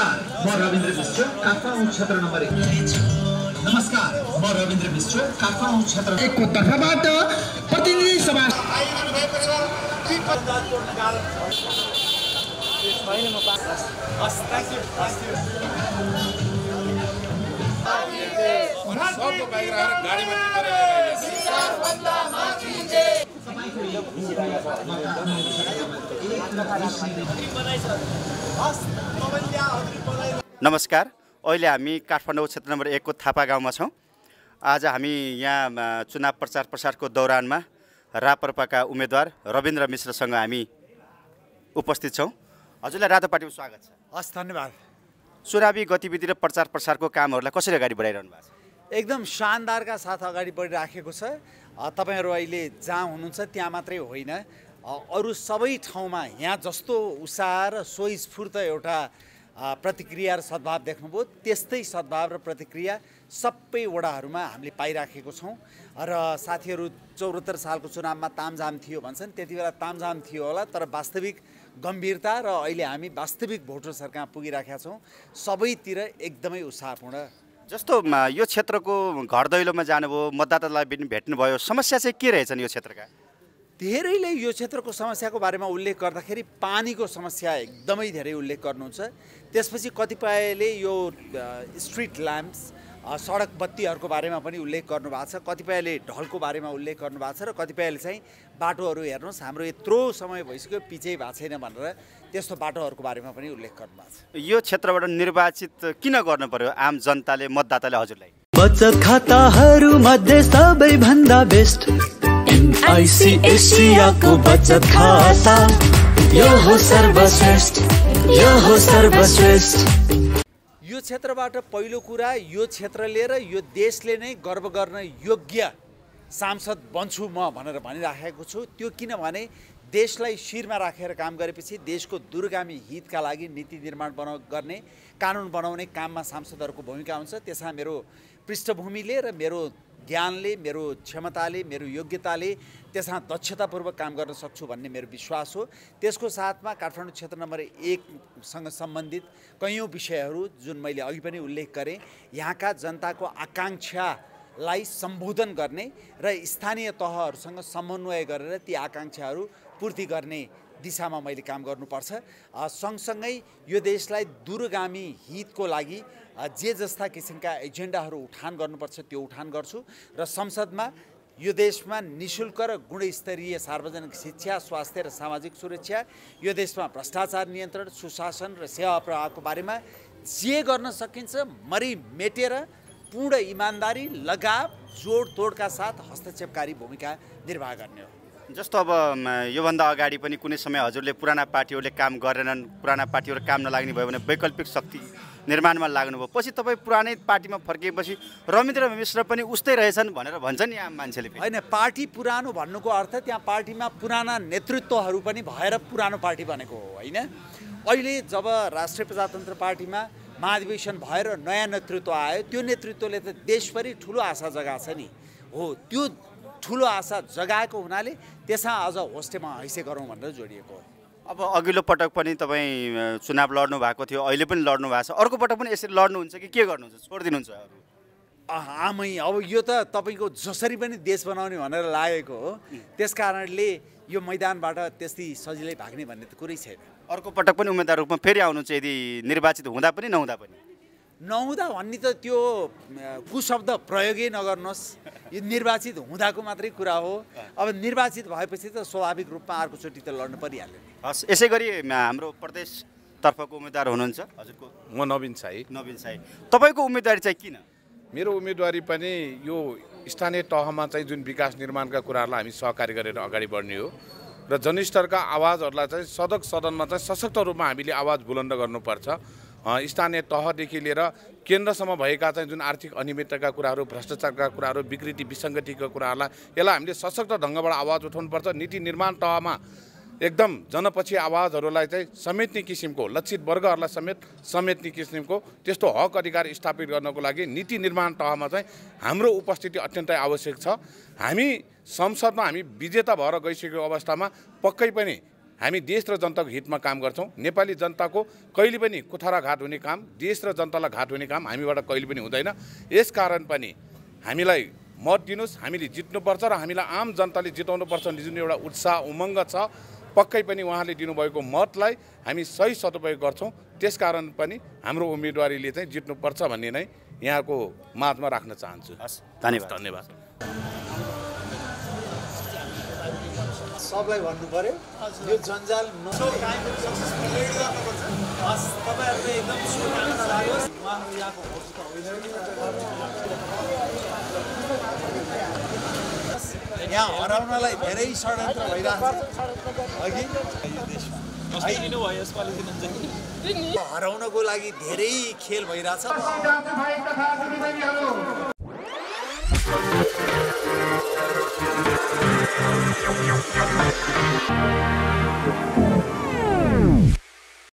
नमस्कार, म रविन्द्र मिश्र, काठमाडौँ क्षेत्र नम्बर 1। नमस्कार, म रविन्द्र मिश्र, काठमाडौँ क्षेत्र 1 को तर्फबाट प्रतिनिधि सभा आइरहनु भएको छ। नमस्कार, अहिले हामी काठमाडौँ क्षेत्र नम्बर 1 को थापा गाउँमा छौँ। आज हामी यहाँ चुनाव प्रचार प्रसारको दौरानमा राप्रपाका उम्मेदवार रविन्द्र मिश्रसँग हामी उपस्थित छौँ। हजुरलाई रातो पार्टीमा स्वागत छ। हस्, धन्यवाद। चुनावी गतिविधि र प्रचार प्रसारको कामहरूलाई कसरी अगाडि बढाइरहनु भएको छ? एकदम शानदारका साथ अगाडि बढिराखेको छ। तपाईहरु अहिले जहाँ हुनुहुन्छ त्यहाँ मात्रै होइन, अरू सबै ठाउँमा यहाँ जस्तो उत्साह र स्वस्फूर्त एउटा प्रतिक्रिया र सद्भाव देख्नुभयो, त्यस्तै सद्भाव र प्रतिक्रिया सबै वडाहरूमा हामीले पाइराखेको छौँ। र साथीहरू 74 सालको चुनावमा तामझाम थियो भन्छन्, त्यति बेला तामझाम थियो होला, तर वास्तविक गम्भीरता र अहिले हामी वास्तविक भोटर्सहरू कहाँ पुगिराखेका छौँ। सबैतिर एकदमै उत्साहपूर्ण। जस्तो यो क्षेत्रको घर दैलोमा जानुभयो, मतदातालाई पनि भेट्नुभयो, समस्या चाहिँ के रहेछन् यो क्षेत्रका? धेरैले यो क्षेत्रको समस्याको बारेमा उल्लेख गर्दाखेरि पानीको समस्या एकदमै धेरै उल्लेख गर्नुहुन्छ। त्यसपछि कतिपयले यो स्ट्रिट ल्याम्प्स, सडक बत्तीहरूको बारेमा पनि उल्लेख गर्नुभएको छ, कतिपयले ढलको बारेमा उल्लेख गर्नुभएको छ, र कतिपयले चाहिँ बाटोहरू हेर्नुहोस् हाम्रो यत्रो समय भइसक्यो पिचै भएको छैन भनेर त्यस्तो बाटोहरूको बारेमा पनि उल्लेख गर्नुभएको छ। यो क्षेत्रबाट निर्वाचित किन गर्नु पर्यो आम जनताले, मतदाताले हजुरलाई? बचत खाताहरू मध्ये सबैभन्दा बेस्ट एनआइसी बचत खाता, यो हो सर्वश्रेष्ठ, यो हो सर्वश्रेष्ठ। यो क्षेत्रबाट पहिलो कुरा, यो क्षेत्रले र यो देशले नै गर्व गर्न योग्य सांसद बन्छु म भनेर भनिराखेको छु। त्यो किनभने देशलाई शिरमा राखेर काम गरेपछि देशको दूरगामी हितका लागि नीति निर्माण गर्ने, कानुन बनाउने काममा सांसदहरूको भूमिका हुन्छ। त्यसमा मेरो पृष्ठभूमिले र मेरो ज्ञानले, मेरो क्षमताले, मेरो योग्यताले त्यसमा दक्षतापूर्वक काम गर्न सक्छु भन्ने मेरो विश्वास हो। त्यसको साथमा काठमाडौँ क्षेत्र नम्बर 1 सँग सम्बन्धित कयौँ विषयहरू जुन मैले अघि पनि उल्लेख गरेँ, यहाँका जनताको आकाङ्क्षालाई सम्बोधन गर्ने र स्थानीय तहहरूसँग समन्वय गरेर ती आकाङ्क्षाहरू पूर्ति गर्ने दिशामा मैले काम गर्नुपर्छ। सँगसँगै यो देशलाई दूरगामी हितको लागि जे जस्ता किसिमका एजेन्डाहरू उठान गर्नुपर्छ त्यो उठान गर्छु। र संसदमा यो देशमा निःशुल्क र गुणस्तरीय सार्वजनिक शिक्षा, स्वास्थ्य र सामाजिक सुरक्षा, यो देशमा भ्रष्टाचार नियन्त्रण, सुशासन र सेवा प्रवाहको बारेमा जे गर्न सकिन्छ मरि मेटेर पूर्ण इमान्दारी, लगाव, जोडतोडका साथ हस्तक्षेपकारी भूमिका निर्वाह गर्ने हो। जस्तो अब योभन्दा अगाडि पनि कुनै समय हजुरले पुराना पार्टीहरूले काम गरेनन्, पुराना पार्टीहरू काम नलाग्ने भयो भने वैकल्पिक शक्ति निर्माणमा लाग्नुभयो, पछि तपाईँ पुरानै पार्टीमा फर्किएपछि रविन्द्र मिश्र पनि उस्तै रहेछन् भनेर भन्छन् नि आम मान्छेले। होइन, पार्टी पुरानो भन्नुको अर्थ त्यहाँ पार्टीमा पुराना नेतृत्वहरू पनि भएर पुरानो पार्टी बनेको हो, होइन। अहिले जब राष्ट्रिय प्रजातन्त्र पार्टीमा महाधिवेशन भएर नयाँ नेतृत्व आयो, त्यो नेतृत्वले त देशभरि ठुलो आशा जगाएको छ नि हो। त्यो ठुलो आशा जगाएको हुनाले त्यसमा अझ होस्टेमा हैसे गरौँ भनेर जोडिएको हो। अब अघिल्लो पटक पनि तपाईँ चुनाव लड्नु भएको थियो, अहिले पनि लड्नु भएको छ, अर्को पटक पनि यसरी लड्नुहुन्छ कि के गर्नुहुन्छ, छोडिदिनुहुन्छ? आमै अब यो त तपाईँको जसरी पनि देश बनाउने भनेर लागेको हो, त्यस कारणले यो मैदानबाट त्यस्तै सजिलै भाग्ने भन्ने त कुरै छैन। अर्को पटक पनि उम्मेदवार रूपमा फेरि आउनुहुन्छ यदि निर्वाचित हुँदा पनि नहुँदा पनि? नहुँदा भन्ने त त्यो कुशब्द प्रयोगै नगर्नुहोस्, यो निर्वाचित हुँदाको मात्रै कुरा हो। अब निर्वाचित भएपछि त स्वाभाविक रूपमा अर्कोचोटि त लड्नु परिहाल्यो नि। हस्, यसै गरी हाम्रो प्रदेशतर्फको उम्मेदवार हुनुहुन्छ हजुरको? म नवीन साई। नवीन साई, तपाईँको उम्मेदवारी चाहिँ किन? मेरो उम्मेदवारी पनि यो स्थानीय तहमा चाहिँ जुन विकास निर्माणका कुराहरूलाई हामी सहकारी गरेर अगाडि बढ्ने हो र जनस्तरका आवाजहरूलाई चाहिँ सदनमा चाहिँ सशक्त रूपमा हामीले आवाज बुलन्द गर्नुपर्छ। स्थानीय तहदेखि लिएर केन्द्रसम्म भएका चाहिँ जुन आर्थिक अनियमितताका कुराहरू, भ्रष्टाचारका कुराहरू, विकृति विसङ्गतिका कुराहरूलाई यसलाई हामीले सशक्त ढङ्गबाट आवाज उठाउनुपर्छ। नीति निर्माण तहमा एकदम जनपछि आवाजहरूलाई चाहिँ समेट्ने किसिमको, लक्षित वर्गहरूलाई समेट्ने किसिमको त्यस्तो हक अधिकार स्थापित गर्नको लागि नीति निर्माण तहमा चाहिँ हाम्रो उपस्थिति अत्यन्तै आवश्यक छ। हामी संसदमा हामी विजेता भएर गइसकेको अवस्थामा पक्कै पनि हामी देश र जनताको हितमा काम गर्छौँ। नेपाली जनताको कहिले पनि कुथाराघात हुने काम, देश र जनतालाई घात हुने काम हामीबाट कहिले पनि हुँदैन। यसकारण पनि हामीलाई मत दिनुहोस्, हामीले जित्नुपर्छ र हामीलाई आम जनताले जिताउनुपर्छ जुन एउटा उत्साह उमङ्ग छ, पक्कै पनि उहाँले दिनुभएको मतलाई हामी सही सदुपयोग गर्छौँ। त्यसकारण पनि हाम्रो उम्मेदवारीले चाहिँ जित्नुपर्छ भन्ने नै यहाँको माझमा राख्न चाहन्छु। धन्यवाद। सबलाई भन्नु पर्यो यो जन्जाल तपाईँहरूले एकदम शुभकामना लागोस्। उहाँहरू यहाँको होस्ट त होइन, यहाँ हराउनलाई धेरै षड्यन्त्र भइरहेको छ अघि हराउनको लागि धेरै खेल भइरहेछ।